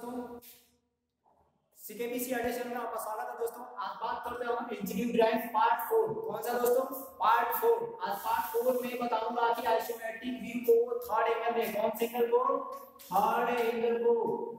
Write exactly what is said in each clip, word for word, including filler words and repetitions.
दोस्तों, सीकेपीसी एडिशन में आपका स्वागत है दोस्तों। आज बात करते हैं हम इंजीनियरिंग ड्राइंग पार्ट फोर। कौन सा दोस्तों? Part four. आज पार्ट फोर में बताऊंगा कि आइसोमेट्रिक व्यू को थर्ड एंगल में, कौन से एंगल को? थर्ड एंगल को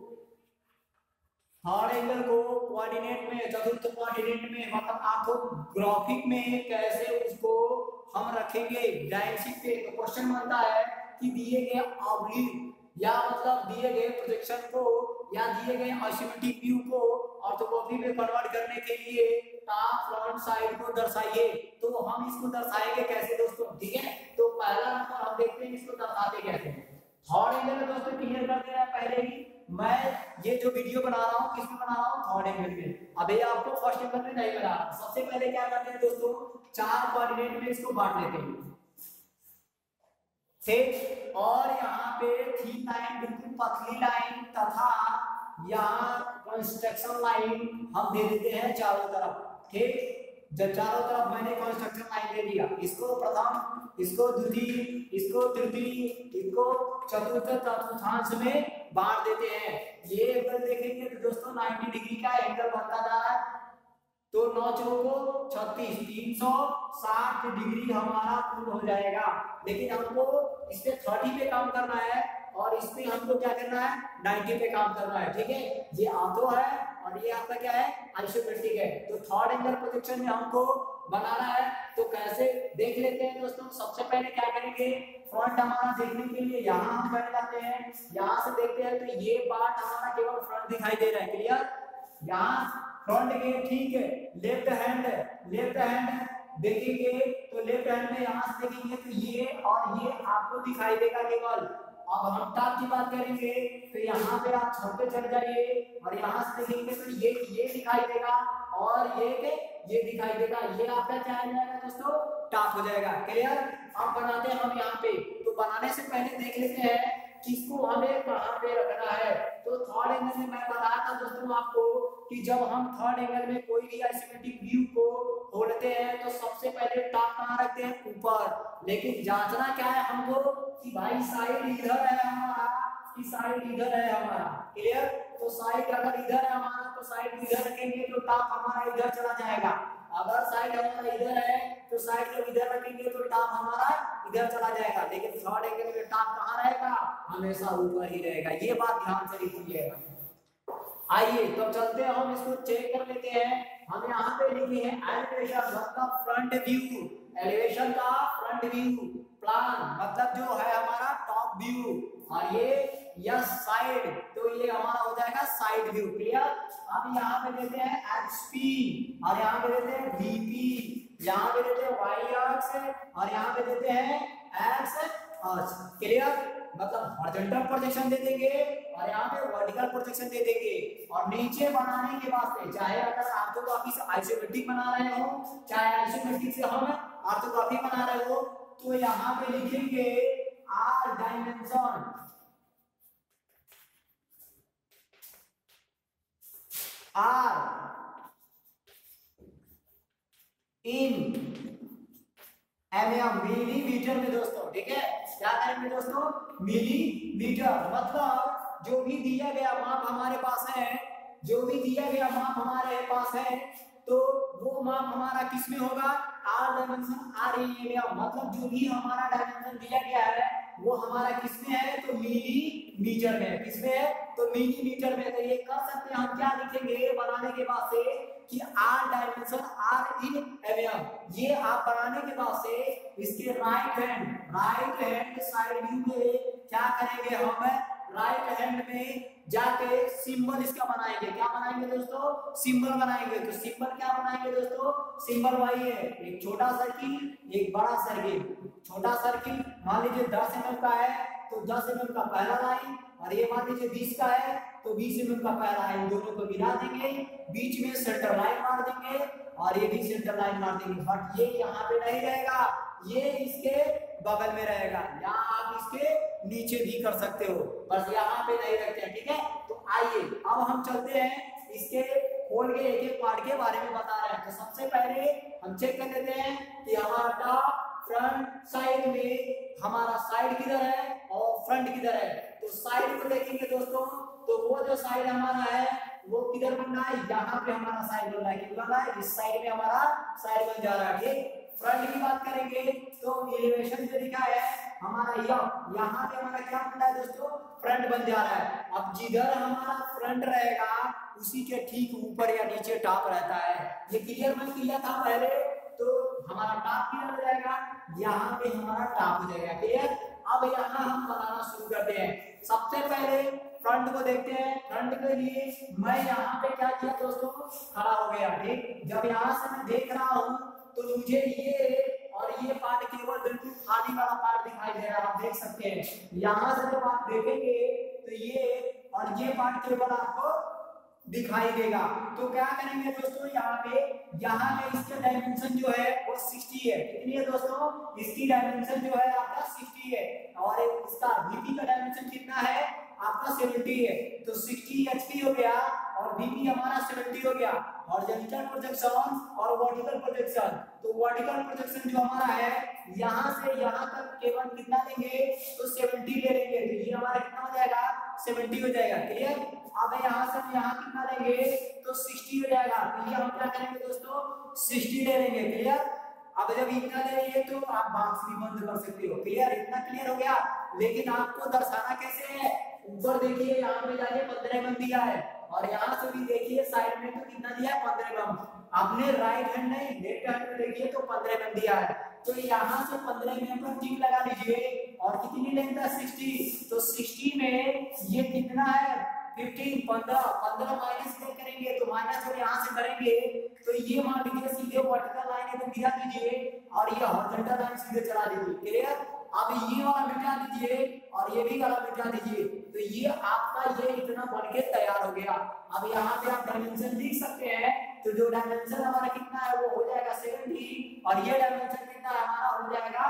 थर्ड एंगल को कोऑर्डिनेट में, चतुर्थ कोऑर्डिनेट में, मतलब ऑर्थोग्राफिक में कैसे उसको हम रखेंगे ड्राइंग शीट पे। तो क्वेश्चन बनता है कि दिए गए ऑब्लिक या मतलब दिए गए प्रोजेक्शन को या दिए गए आइसोमेट्रिक व्यू को ऑर्थोग्राफी में कन्वर्ट करने के लिए टॉप फ्रंट साइड को दर्शाइए। तो हम इसको दर्शाएंगे कैसे दोस्तों? ठीक है, तो पहला नंबर हम देखते हैं इसको दर्शाते कैसे हैं। थर्ड एंगल में दोस्तों क्लियर कर दे रहा है पहले ही। मैं ये जो वीडियो बना रहा हूँ किसमें बना रहा हूँ? थर्ड एंगल में। अभी आपको फर्स्ट एंगल में नहीं बना रहा। सबसे पहले क्या करते हैं दोस्तों, चार कोऑर्डिनेट में इसको बांट लेते हैं, ठीक। और यहाँ पे थीन लाइन, बिल्कुल पतली लाइन, तथा यहाँ कंस्ट्रक्शन लाइन हम दे देते हैं चारों तरफ, ठीक। जब चारों तरफ मैंने कंस्ट्रक्शन लाइन दे दिया, इसको प्रथम, इसको द्वितीय, इसको तृतीय, इसको चतुर्थ, चतुर्थांश में बांट देते हैं। ये एंगल देखेंगे तो दोस्तों नब्बे डिग्री का एंगल बनता जा रहा है। तो नौ चौको छत्तीस, तीन सौ साठ डिग्री हमारा पूर्ण हो जाएगा। लेकिन हमको इस पे तीस पे काम करना है और इस पे हमको क्या करना है? नब्बे पे काम करना है, ठीक है। ये ऑर्थो है और ये आपका क्या है? आइसोमेट्रिक है। तो थर्ड एंगल प्रोजेक्शन में हमको बनाना है, तो कैसे देख लेते हैं दोस्तों। सबसे पहले क्या करेंगे, फ्रंट हमारा देखने के लिए यहाँ हम बैठ जाते हैं। यहाँ से देखते हैं तो ये पार्ट हमारा केवल फ्रंट दिखाई दे रहा है, क्लियर। यहाँ फ्रंट के ठीक है, लेफ्ट हैंड लेफ्ट हैंड देखेंगे तो लेफ्ट हैंड में यहाँ से देखेंगे तो ये और ये आपको दिखाई देगा केवल। अब हम टॉप की बात करेंगे तो यहाँ पे आप छोटे चल जाइए और यहाँ से देखेंगे तो ये ये दिखाई देगा और ये के ये दिखाई देगा। ये आपका क्या आ जाएगा दोस्तों? टॉप हो जाएगा, क्लियर। अब बनाते हैं हम यहाँ पे। तो बनाने से पहले देख लेते हैं किसको हमें कहाँ पे रखना है। तो थर्ड एंगल में मैं बताया था दोस्तों आपको कि जब हम थर्ड एंगल में कोई भी आइसोमेट्रिक व्यू को खोलते हैं तो सबसे पहले टॉप कहाँ रखते हैं? ऊपर। लेकिन जांचना क्या है हमको कि भाई साइड इधर है हमारा कि साइड इधर है हमारा, क्लियर। तो साइड अगर इधर है हमारा तो साइड इधर रखेंगे तो टॉप हमारा इधर चला जाएगा। अगर साइड हमारा इधर है तो साइड को इधर रखेंगे तो टॉप हमारा इधर चला जाएगा। लेकिन थर्ड एंगल में टॉप कहाँ रहेगा? हमेशा ऊपर ही रहेगा। ये बात ध्यान से लिखिएगा। आइए तो चलते हैं, हम इसको चेक कर लेते हैं। हम यहाँ पे लिखे हैं एलिवेशन मतलब फ्रंट व्यू, एलिवेशन का फ्रंट व्यू, प्लान मतलब जो है हमारा टॉप व्यू, और ये यस साइड, तो ये हमारा हो जाएगा साइड व्यू, क्लियर। अब यहाँ पे देते हैं एचपी और यहाँ पे देते हैं वीपी, यहाँ पे देते हैं वाई अक्ष और यहाँ पे देते हैं एक्स अक्ष, क्लियर। मतलब हॉरिजॉन्टल प्रोजेक्शन दे देंगे और यहाँ पे वर्टिकल प्रोजेक्शन दे देंगे। और नीचे बनाने के वास्ते चाहे अगर ऑर्थोग्राफी से आइसोमेट्रिक बना रहे हो, चाहे आइसोमेट्रिक से हम ऑर्थोग्राफी बना रहे हो, तो यहाँ पे लिखेंगे are dimension, are in M millimetre में दोस्तों, ठीक है। क्या करेंगे दोस्तों? मिलीमीटर। मतलब जो भी दिया गया माप हमारे पास है, जो भी दिया गया माप हमारे पास है, तो वो माप हमारा किस में होगा? Are dimension, are M. मतलब जो भी हमारा डायमेंशन दिया गया है वो हमारा किस में है? तो मिलीमीटर में। किस में है? तो मिलीमीटर में। तो ये कर सकते हैं हम, क्या लिखेंगे बनाने के बाद से कि are dimension are in M. ये आप बनाने के बाद से इसके right hand right hand side view में क्या करेंगे हम? राइट हैंड में जाके सिंबल इसका बनाएंगे। क्या बनाएंगे दोस्तों? सिंबल बनाएंगे। तो सिंबल क्या बनाएंगे दोस्तों? सिंबल वही है, एक छोटा सर्किल, एक बड़ा सर्किल। छोटा सर्किल मान लीजिए दस एम एम का है तो दस एम एम का पहला लाइन, और ये मान लीजिए बीस का है तो बीस एम एम का पहला लाइन, दोनों को मिला देंगे, बीच में सेंटर लाइन मार देंगे और ये भी सेंटर लाइन मार देंगे। बट ये यहाँ पे नहीं रहेगा, ये इसके बगल में रहेगा, या आप इसके नीचे भी कर सकते हो, बस यहाँ पे नहीं रखते हैं, ठीक है। तो आइए अब हम चलते हैं, इसके खोल के एक एक पार्ट के बारे में बता रहे हैं। तो सबसे पहले हम चेक कर लेते हैं कि हमारा फ्रंट साइड में हमारा साइड किधर है और फ्रंट किधर है। तो साइड को देखेंगे दोस्तों तो वो जो साइड हमारा है वो किधर बन रहा है, यहाँ पे हमारा साइड बन रहा है, किधर बन रहा है, इस साइड में हमारा साइड बन जा रहा है। ठीक, फ्रंट की बात करेंगे तो एलिवेशन जो लिखा है हमारा यह यहाँ पे हमारा क्या बन रहा है दोस्तों, फ्रंट बन जा रहा है। अब जिधर हमारा फ्रंट रहेगा उसी के ठीक ऊपर या नीचे टॉप रहता है। ये क्लियर में किया था पहले, तो हमारा टॉप क्लियर हो जाएगा, यहाँ पे हमारा टॉप हो जाएगा। क्लियर, अब यहाँ हम बनाना शुरू करते हैं। सबसे पहले फ्रंट को देखते हैं। फ्रंट के लिए मैं यहाँ पे क्या किया दोस्तों, खड़ा हो गया। ठीक, जब यहाँ से मैं देख रहा हूँ तो मुझे ये और ये पार्ट केवल बिल्कुल खाली वाला पार्ट दिखाई दे रहा है, आप देख सकते हैं। यहाँ से जब आप देखेंगे तो ये और ये पार्ट केवल आपको दिखाई देगा। तो क्या करेंगे दोस्तों, यहाँ पे यहाँ पे इसका डायमेंशन जो है वो साठ है। कितनी है दोस्तों, इसकी डायमेंशन जो है आपका साठ है, और इसका बीपी का डायमेंशन कितना है आपका सत्तर है। तो साठ एचपी हो गया और बीपी हमारा सत्तर हो गया। हॉरिजॉन्टल प्रोजेक्शन और वर्टिकल प्रोजेक्शन, तो वर्टिकल प्रोजेक्शन जो हमारा है यहाँ से यहाँ तक केवल कितना लेंगे, तो सत्तर ले लेंगे। तो ये हमारा कितना हो जाएगा, सत्तर हो जाएगा। क्लियर, अब यहाँ से यहाँ कितना लेंगे, तो साठ हो जाएगा। तो ये हम क्या करेंगे दोस्तों, साठ ले लेंगे। क्लियर, अब जब इतना ले लिए तो आप बॉक्स भी बंद कर सकते हो। क्लियर, इतना क्लियर हो गया। लेकिन आपको दर्शाना कैसे है, ऊपर देखिए यहाँ पे जाके पंद्रह एम एम दिया है, और यहाँ से भी देखिए साइड में तो कितना दिया है, पंद्रह एम एम। आपने राइट हैंड नहीं लेफ्ट हैंड में देखिए तो पंद्रह एम एम दिया है। तो यहाँ से पंद्रह एम एम पर टिक लगा लीजिए, और कितनी लेंथ है, साठ। तो साठ में ये कितना है, पंद्रह, पंद्रह पंद्रह माइनस करेंगे तो माइनस और यहाँ से करेंगे तो ये मान लीजिए सीधे वर्टिकल लाइन है तो गिरा दीजिए, और ये हॉरिजॉन्टल लाइन सीधे चला दीजिए। क्लियर, अब ये वाला मिटा दीजिए और ये भी वाला मिटा दीजिए। तो ये आपका ये इतना बन के तैयार हो गया। अब यहाँ पे आप डायमेंशन लिख सकते हैं। तो जो डायमेंशन हमारा कितना है वो हो जाएगा सत्तर, और ये डायमेंशन कितना है हमारा हो जाएगा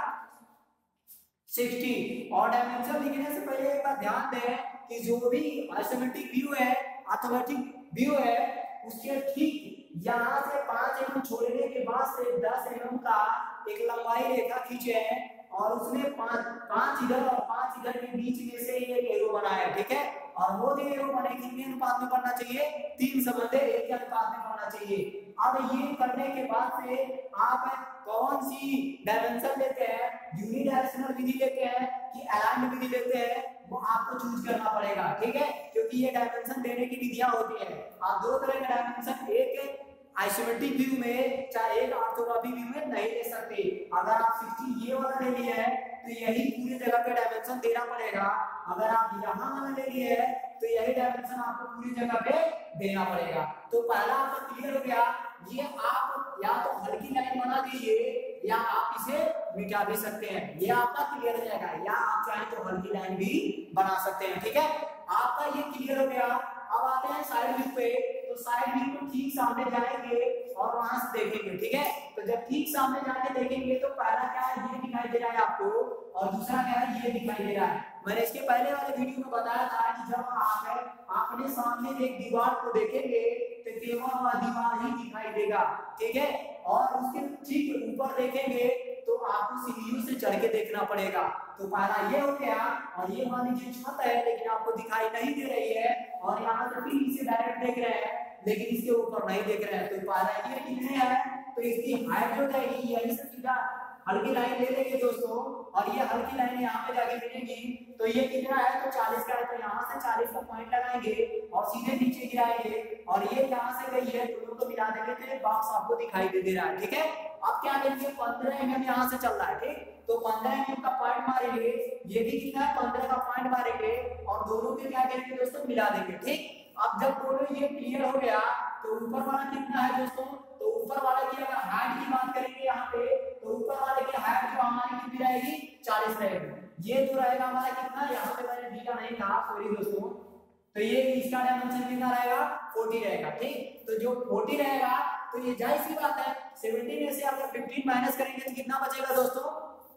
साठ। और डायमेंशन लिखने से पहले एक बार ध्यान दें कि जो भी आइसोमेट्रिक व्यू है, ऑर्थोग्राफिक व्यू है, उसके ठीक यहाँ से पांच एम एम छोड़ने के बाद से दस एम एम का एक लंबाई रेखा खींचे, और उसने पांच पांच इधर और पांच इधर के बीच में से एक एरो बनाया। ठीक है, और वो जो एरो बने कितने अनुपात में बनना चाहिए, तीन संबंधे एक के अनुपात में बनना चाहिए। अब ये करने के बाद से आप कौन सी डायमेंशन लेते हैं, यूनिडायरेक्शनल विधि लेते हैं कि अलाइन्ड विधि लेते हैं, वो आपको चूज करना पड़ेगा। ठीक है, क्योंकि ये डायमेंशन देने की विधियां होती है। आप दो तरह के डायमेंशन, एक आइसोमेट्रिक व्यू में चाहे एक ऑर्थोग्राफिक व्यू में नहीं ले सकते। अगर आप साठ ये वाला ले लिए है तो यही पूरी जगह पे डायमेंशन देना पड़ेगा। अगर आप यहाँ वाला ले लिए है तो यही डायमेंशन आपको पूरी जगह पे देना पड़ेगा। तो पहला आपका क्लियर हो गया। ये आप या तो हल्की लाइन बना दीजिए या आप इसे मिटा भी सकते हैं, ये आपका क्लियर हो जाएगा, या आप चाहें तो हल्की लाइन भी बना सकते हैं। ठीक है, आपका ये क्लियर हो गया। अब आते हैं साइड व्यू पे। तो साइड व्यू को ठीक सामने जाएंगे और वहां से देखेंगे। ठीक है, तो जब ठीक सामने जाके देखेंगे तो पहला क्या है, ये दिखाई दे रहा है आपको, और दूसरा क्या है, ये दिखाई दे रहा है। मैंने इसके पहले वाले वीडियो में बताया था कि जब आप अपने सामने एक दीवार को देखेंगे तो केवल वह दीवार ही दिखाई देगा। ठीक है, और उसके ठीक ऊपर देखेंगे तो आपको सीढ़ियों से चढ़ के देखना पड़ेगा। तो पहला ये हो गया, और ये मान लीजिए छत है लेकिन आपको दिखाई नहीं दे रही है, और यहाँ से फिर इसे डायरेक्ट देख रहे हैं लेकिन इसके ऊपर नहीं देख रहे हैं। तो पहला ये कितने है, तो इसकी हाइट जो जाएगी यहीं से सीधा हल्की लाइन ले लेंगे दोस्तों, और ये हल्की लाइन यहाँ पे जाके मिलेगी। तो ये कितना है, तो चालीस का है, तो यहाँ से चालीस का पॉइंट लगाएंगे और सीधे नीचे गिराएंगे, और ये यहाँ से गई है दोनों को मिला देंगे तो ये बॉक्स आपको दिखाई दे दे रहा है। ठीक है, अब क्या करेंगे, पंद्रह एम एम यहाँ से चल रहा है। ठीक, तो पंद्रह एम एम का पॉइंट मारेंगे, ये भी कितना है, पंद्रह का पॉइंट मारेंगे, और दोनों के क्या करेंगे दोस्तों, मिला देंगे। ठीक, अब जब दोनों ये क्लियर हो गया तो ऊपर वाला कितना है दोस्तों, तो ऊपर वाला की अगर हाइट की बात करेंगे यहाँ पे, तो ऊपर वाले की हाइट जो हमारी कितनी रहेगी, चालीस रहेगी। ये जो रहेगा हमारा कितना, यहाँ पे मैंने दिया नहीं था, सॉरी दोस्तों, तो ये इसका डायमेंशन कितना रहेगा, चालीस रहेगा। ठीक, तो जो चालीस रहेगा तो ये जाहिर सी बात है सत्तर में से अगर पंद्रह माइनस करेंगे तो कितना बचेगा दोस्तों,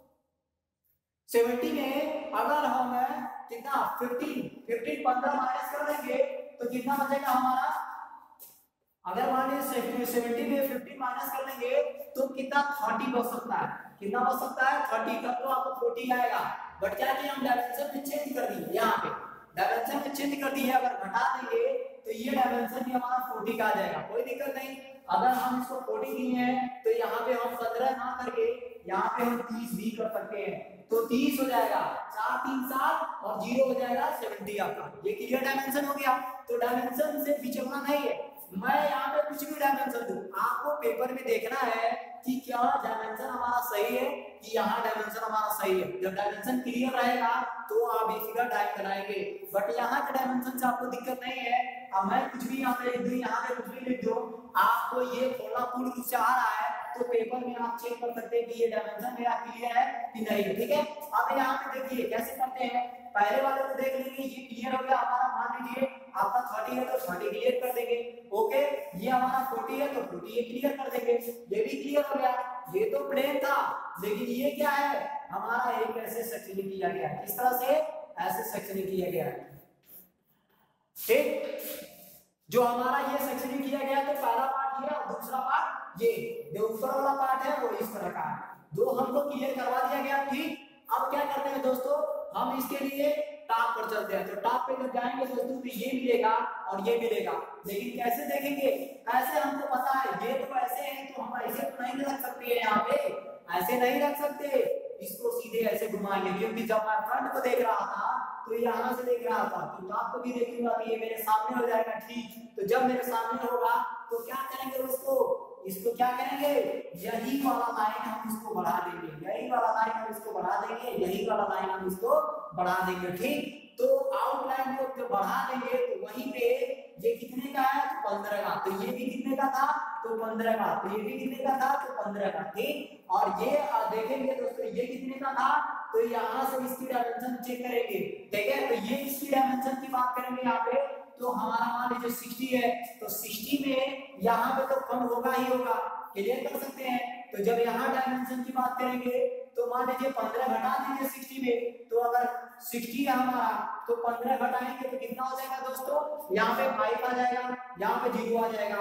सत्तर में अगर हम कितना पंद्रह पंद्रह माइनस कर देंगे तो कितना बचेगा हमारा, अगर मान लीजिए सत्तर में पंद्रह माइनस कर लेंगे तो कितना तीस बच सकता है, कितना बच सकता है तीस, तब तो आपको चालीस आएगा। बट क्या कि हम डायमेंशन में चेंज कर दिए यहाँ पे, डायमेंशन में चेंज कर दिए, अगर घटा देंगे तो ये डायमेंशन भी हमारा फोर्टी का आ जाएगा, कोई दिक्कत नहीं। अगर हम इसको फोर्टी दिए हैं तो यहाँ पे हम पंद्रह ना करके यहाँ पे हम तीस भी कर सकते हैं, तो तीस हो जाएगा, चार तीन सात और जीरो हो जाएगा सेवेंटी आपका। ये क्लियर डायमेंशन हो गया। तो डायमेंशन से विचलना नहीं है, मैं यहाँ पे कुछ भी डायमेंशन दूं, आपको पेपर में देखना है कि क्या डायमेंशन हमारा सही है कि यहाँ डायमेंशन हमारा सही है। जब डायमेंशन क्लियर रहेगा तो आप ये फिगर टाइप कराएंगे, बट यहाँ के डायमेंशन से आपको दिक्कत नहीं है। अब मैं कुछ भी यहाँ पे लिख दूं, यहाँ पे कुछ भी लिख दूं, आपको ये खोलना पूर्ण रूप से आ रहा है तो पेपर में आप चेक कर सकते हैं कि ये डायमेंशन मेरा क्लियर है कि नहीं है, ठीक है। अब यहाँ पे देखिए कैसे करते हैं, पहले वाले को देख लेंगे, ये क्लियर हो गया हमारा, मान लीजिए आपका थर्टी है तो थर्टी क्लियर कर देंगे, ओके। ये हमारा फोर्टी है तो फोर्टी ये क्लियर कर देंगे, ये भी क्लियर हो गया। ये तो प्लेन था, लेकिन ये क्या है, हमारा एक ऐसे सेक्शनिंग किया गया है, किस तरह से, ऐसे सेक्शनिंग किया गया है, ठीक। जो हमारा ये सेक्शनिंग किया गया तो पहला पार्ट ये और दूसरा पार्ट ये, जो ऊपर वाला पार्ट है वो इस तरह का है, दो हमको क्लियर करवा दिया गया, ठीक। अब क्या करते हैं दोस्तों, हम इसके लिए टॉप पर चलते हैं। तो टॉप पे जब जाएंगे दोस्तों तो ये मिलेगा और ये मिलेगा, लेकिन कैसे देखेंगे, कैसे हमको पता है, ये तो ऐसे है तो हम ऐसे तो नहीं रख सकते हैं, यहाँ पे ऐसे नहीं रख सकते, इसको सीधे ऐसे घुमाएंगे, क्योंकि जब मैं फ्रंट को देख रहा था तो यहाँ से देख रहा था, तो टॉप को भी देखूंगा तो ये मेरे सामने हो जाएगा, ठीक। तो जब मेरे सामने होगा तो क्या करेंगे उसको, इसको क्या करेंगे, यही वाला लाइन हम इसको बढ़ा देंगे, यही वाला लाइन हम इसको बढ़ा देंगे, यही वाला लाइन हम इसको बढ़ा देंगे, ठीक। तो आउटलाइन को जब बढ़ा देंगे तो वहीं पे ये कितने का है, तो पंद्रह का, तो ये भी कितने का था, तो पंद्रह का, तो ये भी कितने का था, तो पंद्रह का, ठीक। और ये देखेंगे दोस्तों, ये कितने का था, तो यहाँ से इसकी डायमेंशन चेक करेंगे, ठीक है। तो ये इसकी डायमेंशन की बात करेंगे यहाँ पे, तो हमारा मान लीजिए साठ है, तो साठ में यहाँ पे तो कम होगा ही होगा, क्लियर कर सकते हैं। तो जब यहाँ डायमेंशन की बात करेंगे तो मान लीजिए पंद्रह घटा दीजिए साठ में, तो अगर साठ है हमारा तो पंद्रह घटाएंगे तो कितना हो जाएगा दोस्तों, यहाँ पे फाइव आ जाएगा, यहाँ पे जीरो आ जाएगा,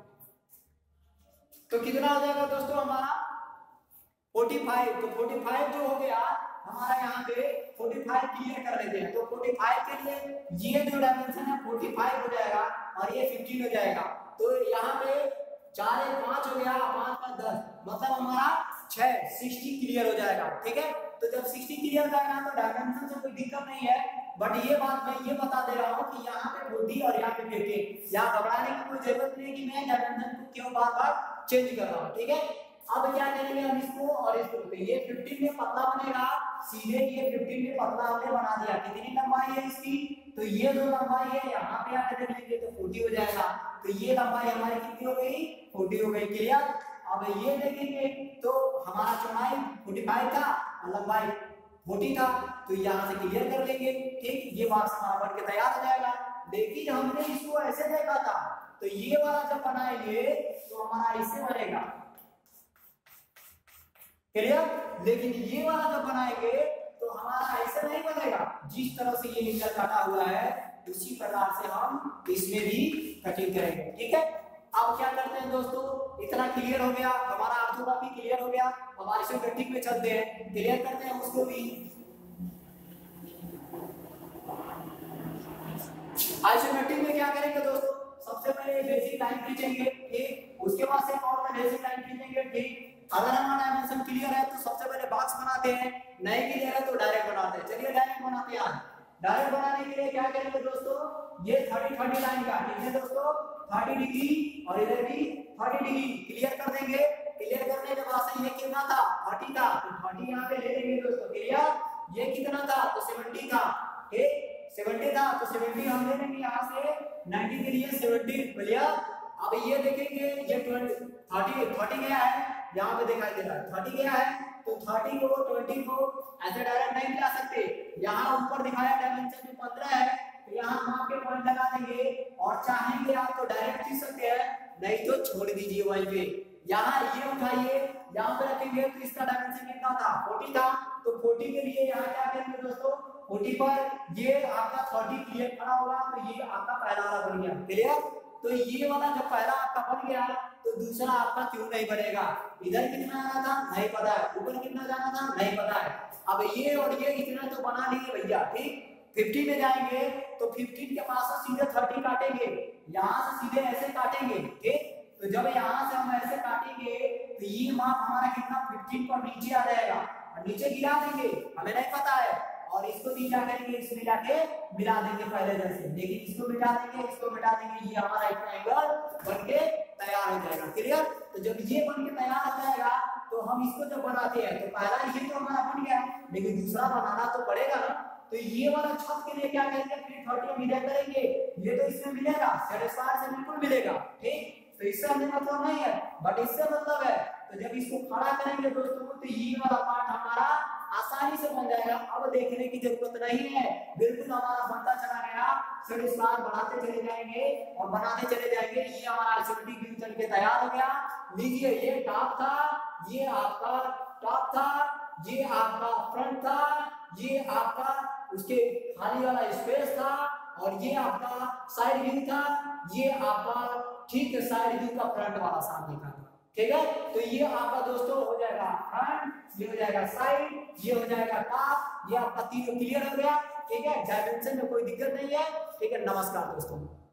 तो कितना हो जाएगा दोस्तों हमारा पैंतालीस। तो पैंतालीस जो हो गया हमारा, यहाँ पे पैंतालीस क्लियर कर लेते हैं। तो पैंतालीस के लिए ये जो डायमेंशन है पैंतालीस हो जाएगा और ये पंद्रह हो जाएगा, तो यहाँ पे चार एक पांच हो गया, पांच पांच दस, मतलब हमारा छह साठ क्लियर हो जाएगा, ठीक है। तो जब साठ क्लियर हो जाएगा तो डायमेंशन से कोई दिक्कत नहीं है, बट ये बात मैं ये बता दे रहा हूँ कि यहाँ पे चालीस और यहाँ पे पचास, यहाँ घबराने की कोई जरूरत नहीं कि मैं डायमेंशन को क्यों बार बार चेंज कर रहा हूँ, ठीक है। अब क्या करेंगे हम इसको और इसको, तो ये पंद्रह में पतला बनेगा, सीधे ये पंद्रह में पतला हमने बना दिया, कितनी लंबाई है इसकी, तो ये जो लंबाई है यहाँ पे आकर देख लीजिए तो चालीस हो जाएगा, तो ये लंबाई हमारी कितनी हो गई, चालीस हो गई, क्लियर। अब ये देखेंगे तो हमारा चौड़ाई पैंतालीस था और लंबाई चालीस था, तो यहाँ से क्लियर कर लेंगे, ठीक। ये बॉक्स हमारा बन के तैयार हो जाएगा। देखिए हमने इसको ऐसे देखा था, तो ये वाला जब बनाएंगे तो हमारा इससे बनेगा, क्लियर। लेकिन ये वाला जब बनाएंगे तो हमारा ऐसे नहीं बनेगा, जिस तरह से ये इंटर काटा हुआ है उसी प्रकार से हम इसमें भी कटिंग करेंगे, ठीक है। अब क्या करते हैं दोस्तों, इतना क्लियर हो गया, हमारा ऑर्थोग्राफी क्लियर हो गया, हमारे आइसोमेट्रिक में चलते हैं, क्लियर करते हैं उसको भी। आइसोमेट्रिक में क्या करेंगे दोस्तों, सबसे पहले बेसिक लाइन खींचेंगे, ठीक। उसके बाद से और बेसिक लाइन खींचेंगे, ठीक। अगर हमारा डायमेंशन क्लियर है तो सबसे पहले बॉक्स बनाते हैं, नहीं क्लियर है तो डायरेक्ट बनाते हैं। चलिए डायरेक्ट बनाते हैं। डायरेक्ट बनाने के लिए क्या करेंगे दोस्तों, ये तीस तीस लाइन का, ठीक है दोस्तों, तीस डिग्री और इधर भी तीस डिग्री क्लियर कर देंगे। क्लियर करने के बाद से ये कितना था, तीस था, तो तीस यहाँ पे ले लेंगे दोस्तों, क्लियर। ये कितना था, तो सत्तर था, ठीक, सत्तर था तो सत्तर हम ले लेंगे यहाँ से, नब्बे के लिए सत्तर, क्लियर। अब ये देखेंगे ये बीस तीस गया है, यहाँ पे दिखाई दे रहा है तीस गया है, तो तीस को बीस को ऐसे डायरेक्ट नहीं मिला सकते, यहाँ ऊपर दिखाया डायमेंशन में पंद्रह है, तो यहाँ माप के पॉइंट लगा देंगे, और चाहेंगे आप तो डायरेक्ट खींच सकते हैं, नहीं तो छोड़ दीजिए वहीं पे। यहाँ ये उठाइए, यहाँ पे रखेंगे तो इसका डायमेंशन कितना था, चालीस था, तो चालीस के लिए यहाँ क्या करेंगे दोस्तों, चालीस पर ये आपका तीस क्लियर खड़ा होगा, तो ये आपका पहला वाला बन गया, क्लियर। तो ये वाला जब पहला आपका बन गया तो दूसरा आपका क्यों नहीं बनेगा, इधर कितना आना था नहीं पता है, ऊपर कितना जाना था नहीं पता है। अब ये और ये इतना तो बना लिए भैया, ठीक। फिफ्टी में जाएंगे तो फिफ्टीन के पास से सीधे थर्टी काटेंगे, यहाँ से सीधे ऐसे काटेंगे, ठीक। तो जब यहाँ से हम ऐसे काटेंगे तो ये माप हमारा कितना फिफ्टीन पर नीचे आ जाएगा और नीचे गिरा देंगे, हमें नहीं पता है, और इसको भी क्या करेंगे, इसमें मिला के मिला देंगे पहले जैसे, लेकिन इसको मिटा देंगे, इसको मिटा देंगे, ये हमारा एक ट्रायंगल बन के तैयार हो जाएगा। क्लियर। तो जब ये बन के तैयार हो जाएगा तो हम इसको जब बनाते हैं तो पहला ये तो हमारा बन गया, लेकिन दूसरा बनाना तो पड़ेगा ना। तो ये वाला छत के लिए क्या करेंगे, फिर थर्टी मिला करेंगे, ये तो इसमें मिलेगा, सेट स्क्वायर से बिल्कुल मिलेगा, ठीक। तो इससे हमें मतलब नहीं है, बट इससे मतलब है। तो जब इसको खड़ा करेंगे दोस्तों तो ये वाला पार्ट हमारा आसानी से बन जाएगा, अब देखने की जरूरत नहीं है, बिल्कुल हमारा बनता चला गया, सेट स्क्वायर बढ़ाते चले जाएंगे और बनाते चले जाएंगे, ये हमारा आइसोमेट्रिक व्यू चल के तैयार हो गया। लीजिए ये टॉप था, ये आपका टॉप था, ये आपका फ्रंट था, ये आपका उसके खाली वाला स्पेस था, और ये आपका साइड व्यू था, ये आपका ठीक है साइड व्यू का फ्रंट वाला सामने का था, ठीक है। तो ये आपका दोस्तों हो जाएगा फ्रंट, ये हो जाएगा साइड, ये हो जाएगा टॉप, ये आपका तीनों क्लियर हो गया, ठीक है। डायमेंशन में कोई दिक्कत नहीं है, ठीक है। नमस्कार दोस्तों।